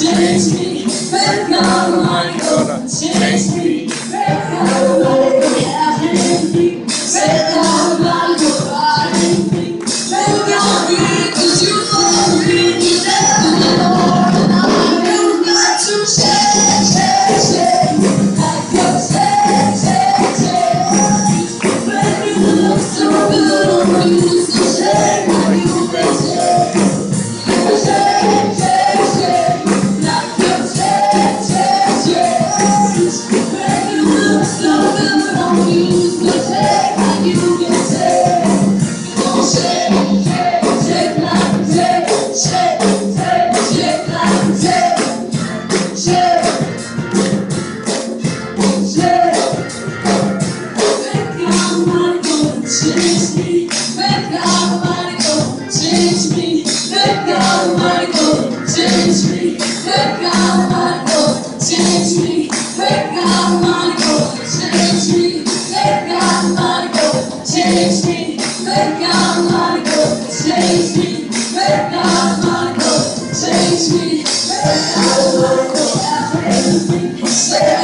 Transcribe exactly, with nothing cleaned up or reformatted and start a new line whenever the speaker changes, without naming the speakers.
change me. Let God Almighty go and change me. Let God Almighty go and change me. Let God Almighty go and change me. Let God be, 'cause you are really there, Lord, and I know got to change, change, change. Like your change, change, change. When you look so good on you, so change how you can change. Change, change, change. Like your change, change, change. When you look so good on you, so change how you can change. Shake, shake, shake like a shake, shake, shake, shake like a shake, shake, shake. Let God Almighty go and change me. Let God Almighty go and change me. Let God Almighty go and change me. Let God Almighty go and change me. Let God Almighty go and change me. Let God Almighty go and change me. Let God Almighty go and change me. Let God Almighty go and change me. Let God Almighty go and change me.